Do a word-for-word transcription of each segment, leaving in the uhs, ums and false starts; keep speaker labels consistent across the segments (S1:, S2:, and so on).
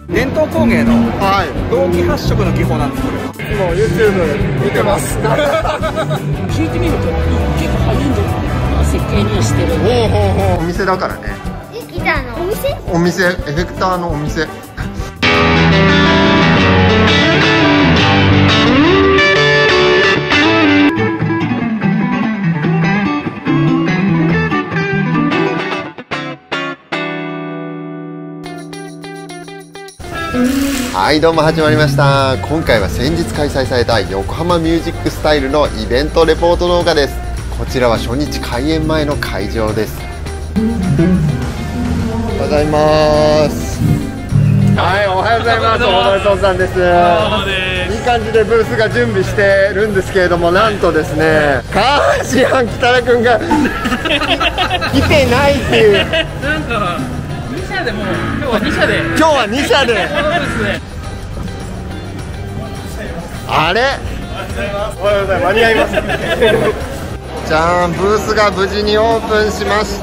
S1: 伝統工芸の銅器発色の技法なんです。これ
S2: いつも YouTube 見てます。
S3: 聞いてみると結構ハイエンドな設計にはしてる。
S2: ほうほうほう。お店だからね。
S4: え、ギターのお店？
S2: お店、エフェクターのお店。はいどうも始まりました。今回は先日開催された横浜ミュージックスタイルのイベントレポート動画です。こちらは初日開演前の会場です。おはようございます。はい、おはようございます。大森総さんです。いい感じでブースが準備してるんですけれども、なんとですね、下半身北田くんが来てないっていう。
S5: なんかに社でも今日はに社で
S2: 今日はに社であれおはようございます。間に合いますじゃん、ブースが無事にオープンしました。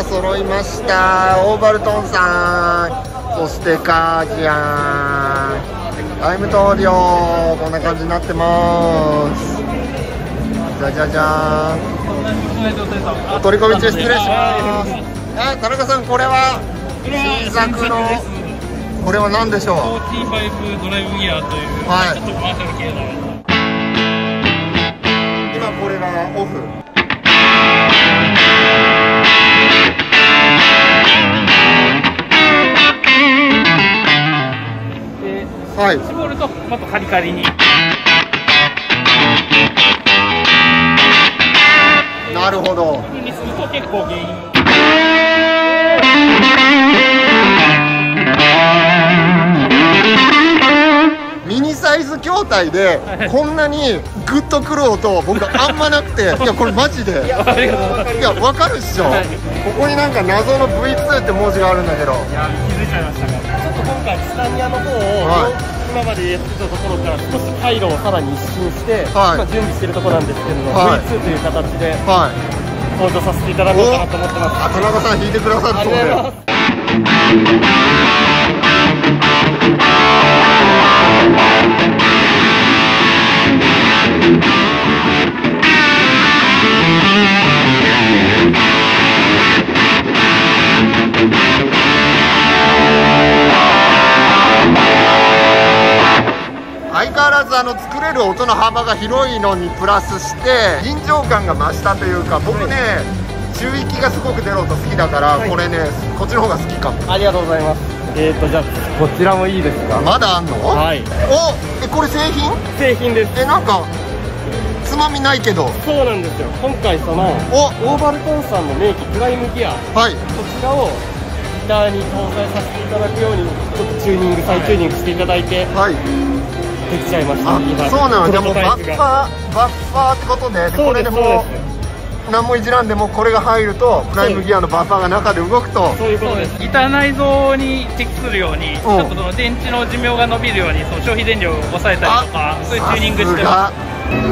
S2: 揃いました。オーバルトンさん、そしてカージアン、タイム投了、こんな感じになってます。じゃじゃじゃーん、お取り込み中失礼します。あ、田中さん、これは新作のこれは何でしょう。フォーティーファイブドライブギアという、はい、ちょっとコマーシャル系の今これがオフ。
S5: で、
S2: はい、
S5: 絞るともっとカリカリに。
S2: なるほど。
S5: 風にすると結構原因。
S2: ミニサイズ筐体でこんなにグッとくる音僕あんまなくて、いやこれマジでいやわかるっしょ、はい、ここになんか謎の ブイツー って文字があるんだけど、
S5: いや気づいちゃいましたか。ちょっと今回スタニアの方を、はい、今までやってたところから少し回路をさらに一新して、はい、今準備してるところなんですけれども、はい、ブイツー という形で、はい、登場させていただこうかなと思ってます。
S2: あ、田中さん弾いてくださるそうで。相変わらずあの作れる音の幅が広いのにプラスして臨場感が増したというか、僕ね、中域がすごく出る音好きだから、はい、これねこっちの方が好きかも。
S5: ありがとうございます。えーとじゃあこちらもいいですか。
S2: まだあんの？はい。お、えこれ製品？
S5: 製品です。
S2: え、なんかつまみないけど。
S5: そうなんですよ。今回そのオーバルトンさんの名機プライムギア、はい、こちらをギターに搭載させていただくようにちょっとチューニング再チューニングしていただいて、はい、できちゃいました。
S2: あ、そうなの。じゃあもうバッファーバッファーってことで、これでも何もいじらんでもこれが入るとプライムギアのバッファーが中で動くと。
S5: そういうことです。ギター内蔵に適するように、ちょっとその電池の寿命が伸びるように、その消費電量を抑えたりとか、そういうチューニングしてます。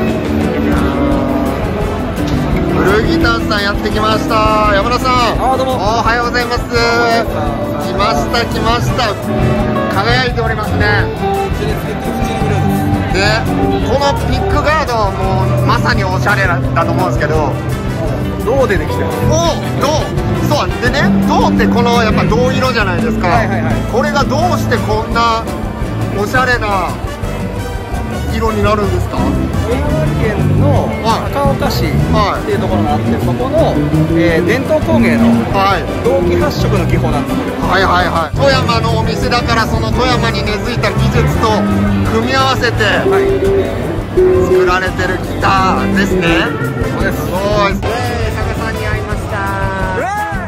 S2: ブルーギターさんやってきました。山田さん、あ、どうもおはようございます。来ました来ました。輝いておりますね。で、このピックガードもまさにおしゃれだと思うんですけど、銅でできてます。お、銅、そうでね、銅ってこのやっぱ銅色じゃないですか。はいはいはい、これがどうしてこんなおしゃれな色になるんですか。
S1: 群馬県の高岡市っていうところがあって、そこの、えー、伝統工芸の銅器発色の技法なんです。
S2: はいはいはい。富山のお店だから、その富山に根付いた技術と組み合わせて作られてるギターですね。そうです。すごい。佐賀さんに会いました。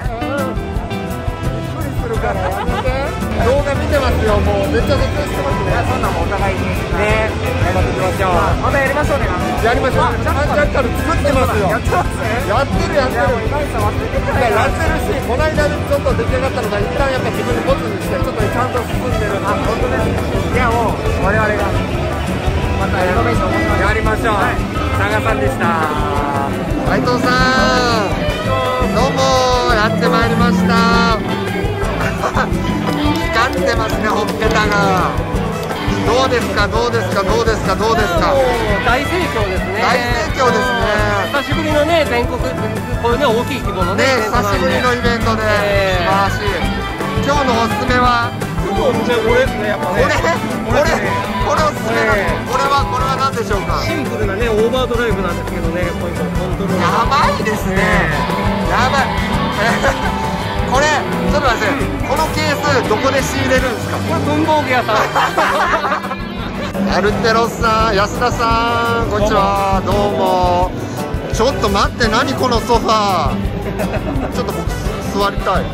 S2: びっくりするからやめて。動画見てますよ。もうめっちゃ撮影してますね。
S1: そんなもんお互いにね、頑張っていきましょう。またやりましょうね。
S2: やりましょう。ジャッカル作ってますよ。やってますね。やってるやってる。今井さん忘れてた。やってるし、この間ちょっと出来上がったのが一旦やっぱ自分でボツにしてちょっとちゃんと進んでる。あ、本当です。いやもう我々がまたやりましょう。佐賀さんでした。斉藤さん、どうもやってまいりました。光ってますね、ほっぺた。 ですかどうですかどうですかどうですか。
S5: 大盛況ですね。
S2: 大盛況ですね。
S5: 久しぶりのね全国こういうね大きい規模のね
S2: ね、久しぶりのイベントで素晴らしい。今日のおすすめは
S1: これですね、やっぱ
S2: これこれこれおすすめなの。これはこれは何でしょうか。
S1: シンプルなねオーバードライブなんですけどね、こういうコントロール
S2: やばいですね。やばい。これちょっと待って、このケースどこで仕入れるんですか。
S5: これ文房具屋さん。
S2: アルテロスさん、安田さん、こんにちは。どうも。ちょっと待って、何このソファー。ちょっと僕座りたい。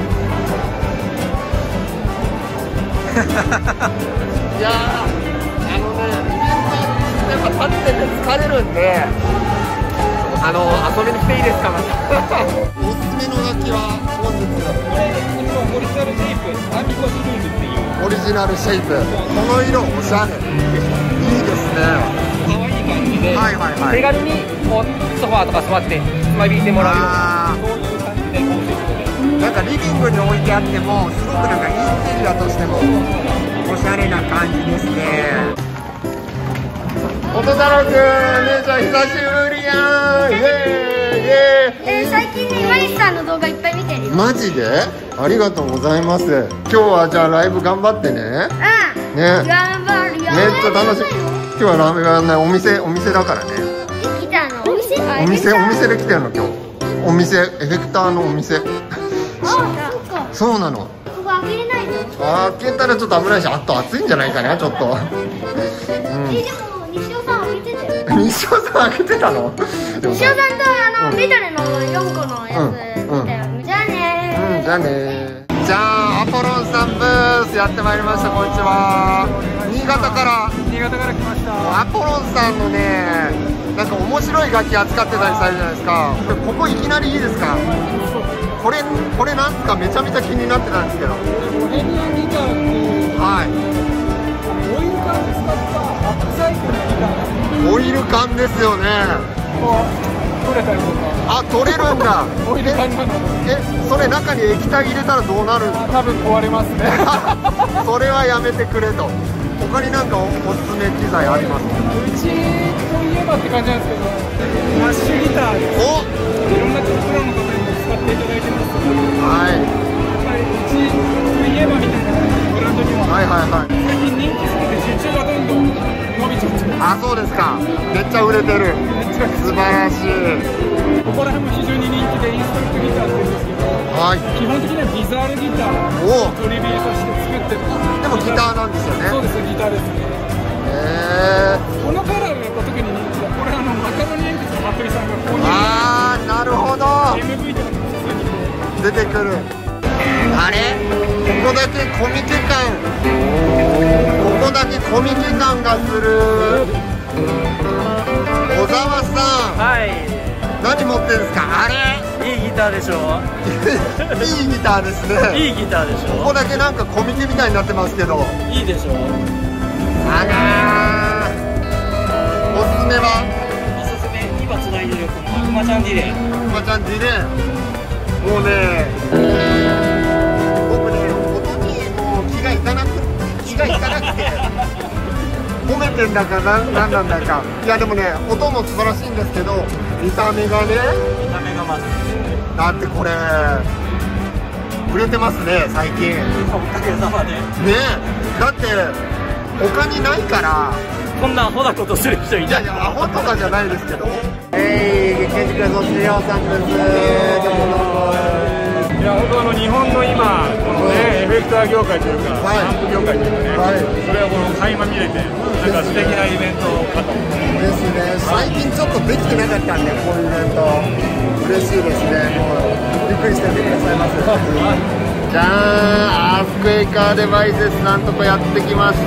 S2: いやー、あのね、イベントやっぱ立ってて疲れるんで、あの遊びに来ていいですか。またおすすめの楽器は本日
S1: オリジナルシェイプ、アミコシリーズっていう
S2: オリジナルシェイプ。この色おしゃれ。いいですね。
S1: 可愛い感じで、
S2: はいはいはい。
S1: 手軽にこうソファーとか座ってつまびいてもらうような、
S2: あ
S1: そういう感じでコンセプトで。
S2: ー、なんかリビングに置いてあってもすごくなんかインテリアとしてもおしゃれな感じですね。音太郎くん、姉ちゃん久しぶりやん。イエーイイエーイ。
S4: えー、最近ね、マリスさんの動画いっぱい見てるよ。
S2: マジでありがとうございます。今日はじゃあライブ頑張ってね。
S4: うん。
S2: ね、
S4: 頑張るよ。
S2: めっちゃ楽しい。今日はライブがね、お店お店だからね。
S4: え、来たの？お店？
S2: お店お店で来てるの今日。お店エフェクターのお店。
S4: あ、そっか。
S2: そうなの。
S4: ここ開けれないの？
S2: 開けたらちょっと危ないし、あと暑いんじゃないかなちょっと。うん。
S4: え、でも西尾さん開けてたよ。
S2: 西尾さん開けてたの？
S4: 西尾さんとあの緑のよんこのやつ見たよ。じゃあねー。
S2: うん、じゃあねー。じゃあアポロンさんブースやってまいりました。こんにちは。新潟から
S1: 新潟から来ました。
S2: アポロンさんのね、なんか面白い楽器扱ってたりされるじゃないですか。これここいきなりいいですか。これこれなんすか、めちゃめちゃ気になってたんですけど。
S1: ボヘミアンギターっていう
S2: はい。
S1: オイル缶を使ったアップサイクルのギターが
S2: オイル缶ですよね。
S1: こう取れたりとか。
S2: あ、取れるんだ。
S1: オイル缶なので。
S2: え、それ中に液体入れたらどうなるんですか。
S1: 多分壊れますね。
S2: それはやめてくれと。他になんか お, おすすめ機材ありますか。
S1: うちといえばって感じなんですけど、マッシュギターです。
S2: お、
S1: いろんなプロの方にも使っていただいてますけど、
S2: はい、
S1: やっぱりうちといえばみたいなブランドには、
S2: はいはいはい。
S1: 最近人気すぎて受注がどんどん伸びちゃってます。
S2: あ、そうですか。めっちゃ売れてる。素晴らしい。
S1: ここら辺も非常に人気でインストルトギターって言うんですけど、
S2: はい。
S1: 基本的にはビザールギター
S2: お、
S1: をトリビュートして作ってる。
S2: でもギターなんですよね。
S1: そうです、ギターですね。
S2: へえ。
S1: このカラーがやっぱ特に人気だ。これあのマカロニ鉛筆のまくりさんが購入して、
S2: あー、なるほど。
S1: エムブイ とかも普通にこう
S2: 出てくる。あれ、ここだけコミケ感、ここだけコミケ感がする。小沢さん、
S5: はい。
S2: 何持ってるんですか。あれ、
S5: いいギターでしょ。
S2: いいギターですね。
S5: いいギターでし
S2: ここ
S5: ょ。
S2: だけなんかコミケみたいになってますけど。
S5: いいでしょ。
S2: あらー、おすすめは
S5: おすすめ、今つないでるこのくまちゃんディレイ。
S2: くまちゃんディレイ。もうね、僕ね、音にもう気がいかなく気がいかなくて褒めてんだかなんなんなんだか。いやでもね、音も素晴らしいんですけど、見た目がね、
S5: 見た目がまず
S2: だってこれ売れてますね最近。
S5: おかげさまで。
S2: ねえ、だって他にないから。
S5: こんなアホなことする人いない。
S2: いやいや、アホとかじゃないですけど。えー、ケンジ君の資料さんです。どうもどうも。
S1: いや、本当あの日本の今このね、エフェクター業界というか、
S2: はい
S1: アンプ業界というかね、
S2: はい、
S1: それをこの垣間見れて、なんか素敵なイベントかと。
S2: ですね。最近ちょっとできてなかったんで、こういうイベント嬉しいですね。もうゆっくりしててくださいませ。じゃあ、アースクエイカーデバイセスなんとかやってきました。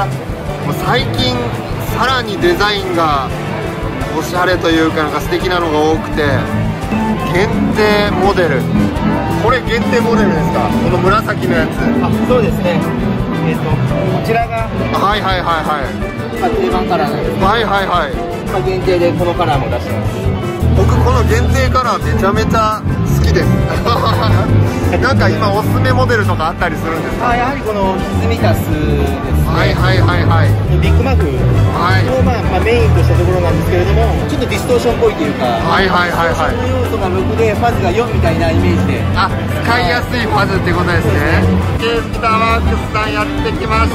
S2: もう最近さらにデザインがおしゃれというか、なんか素敵なのが多くて、限定モデル。これ限定モデルですか。この紫のやつ。
S5: あ、そうですね。えっとこちらが
S2: はいはいはいはい
S5: 今定番カラーなんですけど、
S2: はいはいはい。
S5: 今限定でこのカラーも出してます。
S2: 僕この限定カラーめちゃめちゃ好きですなんか今おすすめモデルとかあったりするんですか。
S5: あ、やはりこの歪みタスです。
S2: はいはいはいはい。
S5: ビッグマフ
S2: はい
S5: を、まあまあ、メインとしたところなんですけれども、ちょっとディストーションっぽいというか、
S2: はいはいはいはい。
S5: その要素がろくでファズがよんみたいなイメージで、
S2: あ、使いやすいファズってことですね。ケースギターワークスさんやってきました。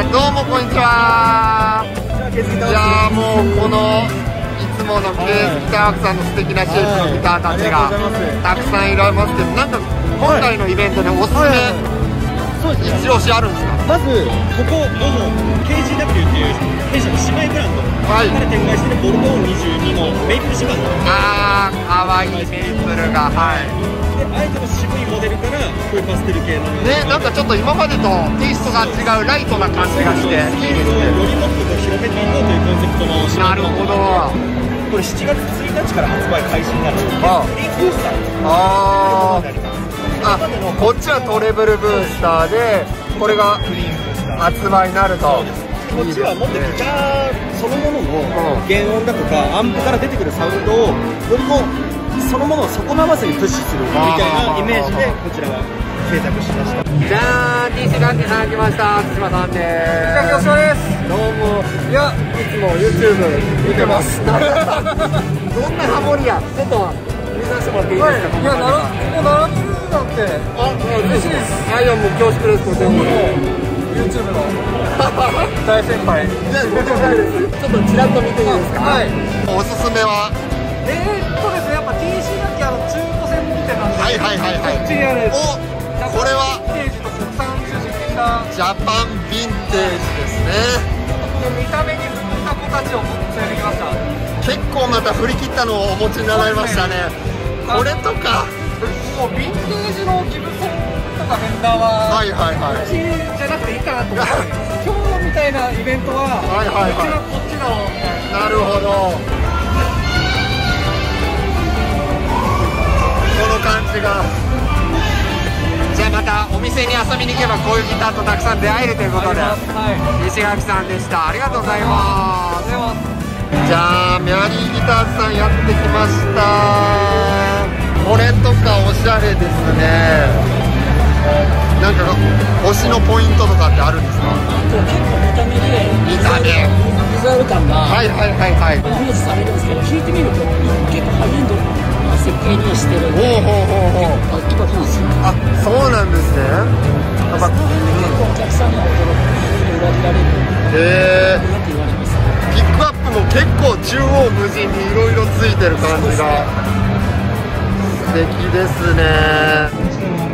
S2: どうもこんにちは。
S5: ケースギター
S2: じ
S5: ワークス
S2: ゃあもうこのいつものケースギターワークスさんの素敵なシェイプのギターたちがたくさんいられますけど、なんか今回のイベントでおすすめ、
S5: そうですね、
S2: 一押しあるんですか？
S5: まずここどうも ケージーダブリュー っていう弊社の姉妹ブランド
S2: はい
S5: から展開しているボルトーンにじゅうにのメイプルシバンの
S2: あー、かわいいメイプルが、はい。
S5: で、あえての渋いモデルからこういうパステル系の
S2: ね、なんかちょっと今までとテイストが違うライトな感じがしていいですね。
S5: よりもっとこう広めていこうというコンセプトの
S2: なるほど。
S5: これしちがつついたちから発売開始になる
S2: あ
S5: フリーブースター
S2: あー
S5: になります。
S2: あ、こっちはトレブルブースターで、これが発売になると。
S5: こっちはもっとギターそのものの原音だとかアンプから出てくるサウンドをよりもそのものを損なわずにプッシュするみたいなイメージでこちらは制作しました。
S2: じゃーん、ティーシー ガンディさん来ました。対馬さんでーす。
S1: 吉田です。
S2: どうも。いや、いつも YouTube 見てます。どんなハモリや。ちょっと見させてもらっていいですか？
S1: いや、なら、ここ並んでるなんて。
S2: あ、嬉しいです。あ、いや、もう恐縮です。とても。
S1: YouTube の大先輩。
S2: じゃあ、ごめんなさいです。ちょっとちらっと見ていいですか？
S1: はい。
S2: おすすめは？
S1: えーっとですね、やっぱ ティーシー 楽器あの中古専門店なんで。
S2: はいはいはいはい。
S1: こっちにある。
S2: お、これは
S1: ヴィンテージと国産中心的な。
S2: ジャパンヴィンテージですね。
S1: 見た目に振った子たちを連れてきました。
S2: 結構また振り切ったのをお持ちになられましたね。これとか。
S1: もうヴィンテージのギブソンとかフェンダーは。
S2: はいはいは
S1: こっちじゃなくていいかなと思って。今日みたいなイベントは。
S2: はいはいはい
S1: こっちはこっちのみたいな。
S2: なるほど。この感じが。じゃあまたお店に遊びに行けばこういうギターとたくさん出会えるということで、
S1: はい。
S2: 西垣さんでした。ありがとうございます。
S1: でも
S2: じゃあメアリーギターズさんやってきました。これとかおしゃれですね。なんか推しのポイントとかってあるんですか？
S3: 結構見た目で
S2: 見た目
S3: ビジュアル感が
S2: はいはいはいはい。
S3: イメージされるんですけど、弾いてみると結構ハイエンドな設計にしてるんで、
S2: ほうほうほうほう。
S3: 楽器がいいですよ。
S2: あ、そうなんですね。やっぱ
S3: その辺で結構お客さんには驚く、裏切られる
S2: へえ。
S3: なって言われます。
S2: ピックアップも結構縦横無尽にいろいろついてる感じが素敵ですね。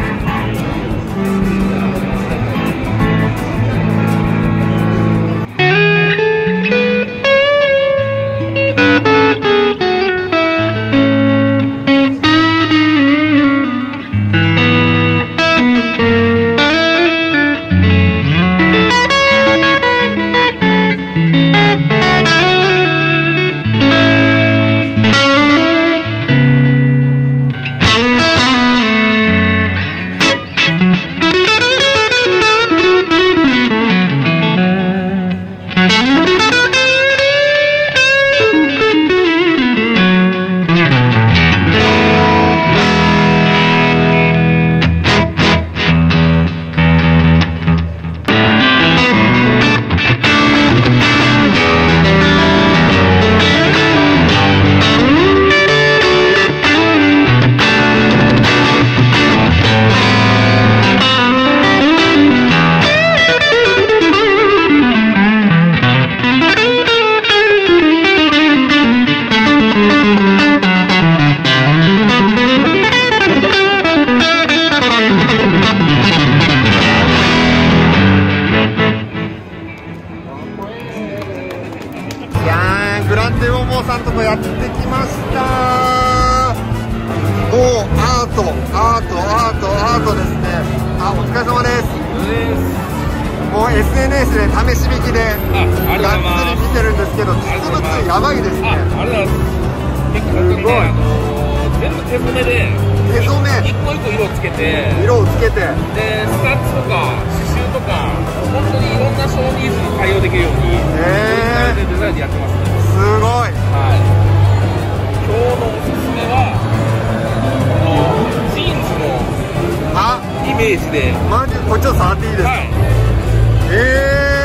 S2: グランデオモさんとこやってきました。おお、アートアートアートアートですね。あ、お疲れ様です。もう エスエヌエス で試し引きでがっつり見てるんですけど、実物やばいですね。
S6: ありがとうございます。結構本当にね、あの全部手染めで
S2: 手染め
S6: 一個一個色をつけて、
S2: 色をつけて、
S6: でスタッツとか刺繍とか本当にいろんなショーニーズに対応できるように
S2: へー
S6: デザインでやってますね。
S2: すごい。
S6: はい。今日のおすすめはあのジーンズの
S2: あ、
S6: イメージで、
S2: マジこれちょっと触っていいですか？
S6: はい。
S2: えー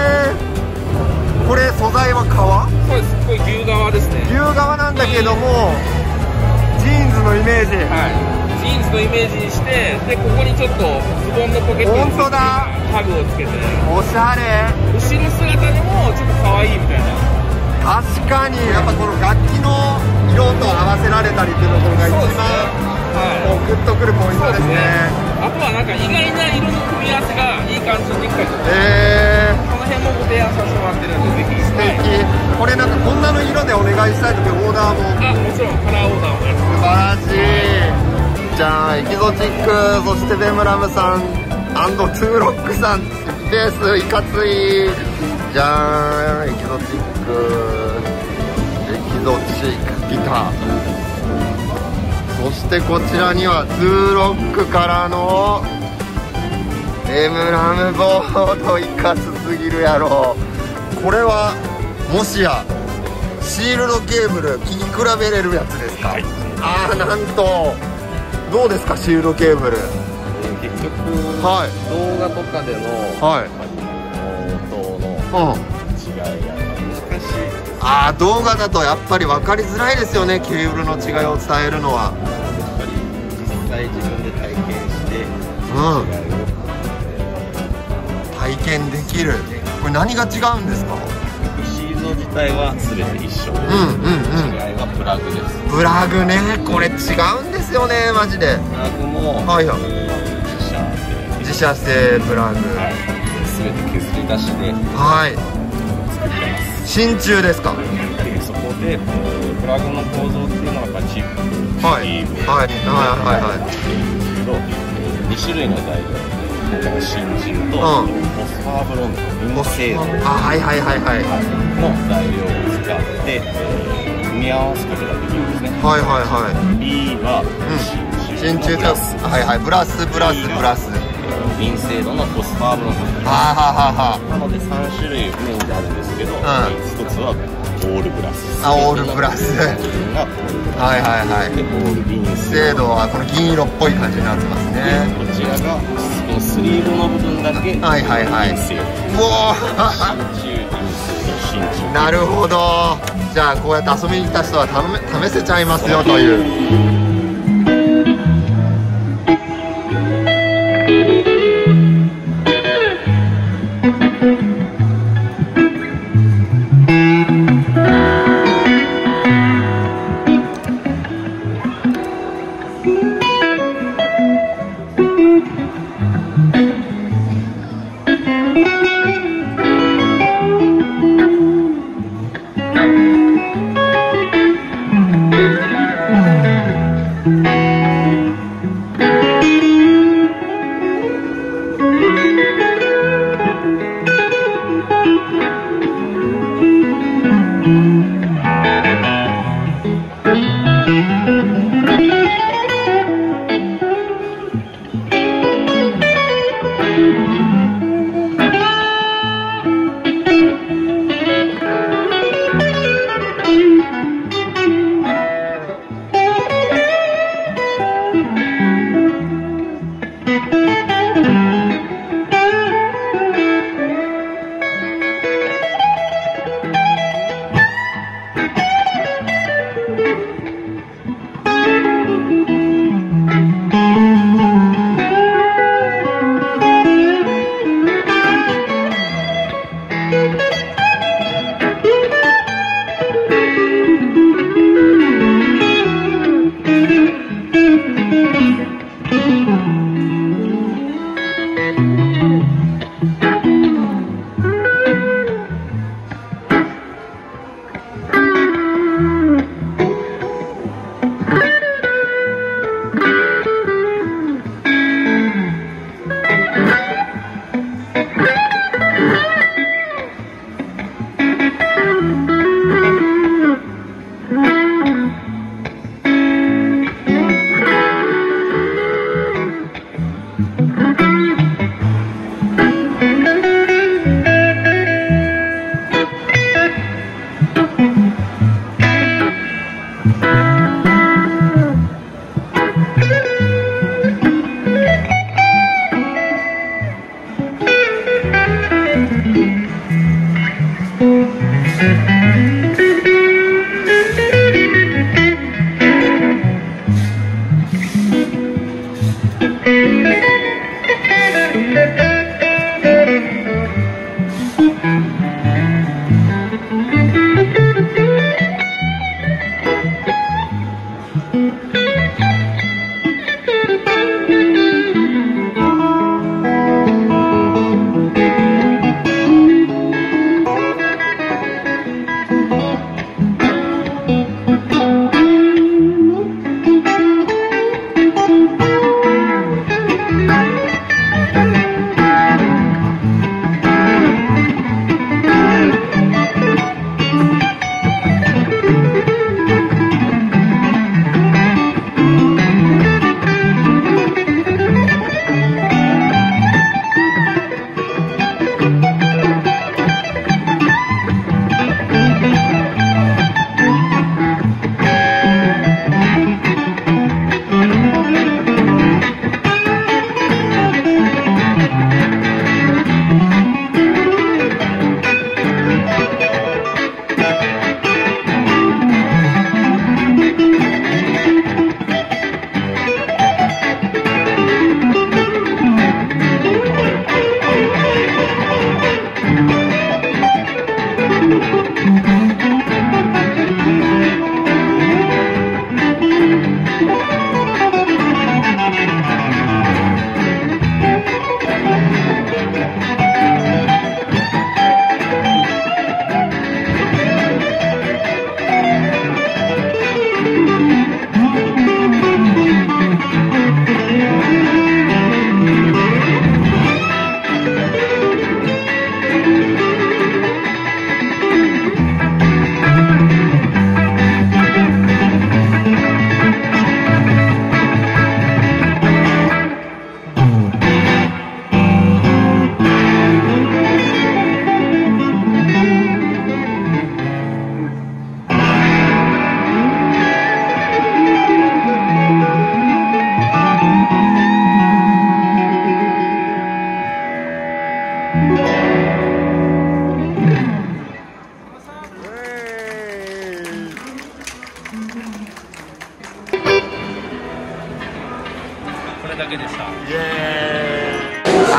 S2: これ素材は革？
S6: そうです。これ牛革ですね。
S2: 牛革なんだけども、ジーンズのイメージ。
S6: はい。ジーンズのイメージにして、でここにちょっとズボンのポケットに
S2: 本当だ。
S6: タグをつけて。
S2: おしゃれ。
S6: 後ろ姿でもちょっと可愛いみたいな。
S2: 確かにやっぱこの楽器の色と合わせられたりっていうところが一番、はい、こうグッとくるポイントですね。
S6: あとはなんか意外な色の組み合わせがいい感じにできたりとか、
S2: えー、
S6: この辺もご提案させてもらってるんで、ぜひ
S2: 素敵、はい、これなんかこんなの色でお願いしたいときオーダーも
S6: あもちろんカラーオーダーもやって
S2: ます。素晴らしい。じゃあエキゾチック、そしてベムラムさんアンドトゥーロックさん、ベースいかつい。じゃあエキゾチック、エキゾチックギター、そしてこちらにはトゥーロックからのベムラムボード、いかつすぎるやろ。これはもしやシールドケーブル聴き比べれるやつですか？はい、ああ、なんとどうですかシールドケーブル。
S7: 結局、
S2: はい、
S7: 動画とかでの、
S2: はい、
S7: 音の違いが難しい。
S2: ああ、動画だとやっぱり分かりづらいですよね、ケーブルの違いを伝えるのは。
S7: やっぱり実際自分で体験して、
S2: うん、体験できる。これ何が違うんですか？
S7: シールド自体は全て一緒で、
S2: うんうんうん、
S7: 違いはプラグです。
S2: プラグね、これ違うんですよね、マジで。
S7: プラグも、
S2: はいはい、
S7: えー、自社で
S2: 自社製プラグ、
S7: はい、全て削り出しで、
S2: はい、
S7: 作ってます。
S2: 真鍮ですか？
S7: でそこで、えー、プラグの構造っていうのはやっぱチップ、
S2: はい、
S7: リーブ、
S2: はいはいはいはい、
S7: ですけど、に種類の材料、真鍮と、うん、フォスファーブロンド、銀製度、
S2: あ、はいはいはいはい、
S7: の材料を使って、えー、組み合わすことができるんですね。
S2: はいはいはい。
S7: B は
S2: 真鍮と、はいはい、ブラスプラスプラス
S7: 銀製度のフォスファーブロンド、
S2: はははは。
S7: なのでさん種類メインであるんですけど、
S2: うん、
S7: ひとつはオールブラス、
S2: あ、オールブラス、はいはいはい、
S7: でオール銀
S2: 製度はこの銀色っぽい感じになってますね。
S7: こちらがこのスリーブの部分だけ、
S2: はいはいはい、
S7: 銀製
S2: うおー
S7: 真鍮、銀製、真鍮、
S2: なるほど。じゃあこうやって遊びに来た人は試せちゃいますよという。 うん。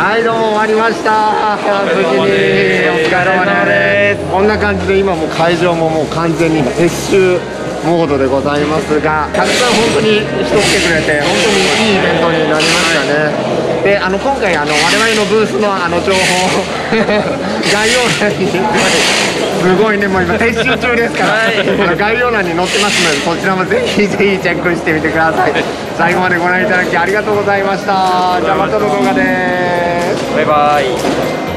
S2: はい、どうも終わりました。無事にお疲れ様です。こんな感じで今もう会場ももう完全に撤収モードでございますが、たくさん本当に人来てくれて本当にいいイベントになりましたね。で、あの今回あの我々のブースのあの情報概要欄にすごいね、もう今撤収中ですから、はい、あの概要欄に載ってますので、そちらもぜひぜひチェックしてみてください。最後までご覧いただきありがとうございました。じゃあまたの動画です。
S6: バイバイ。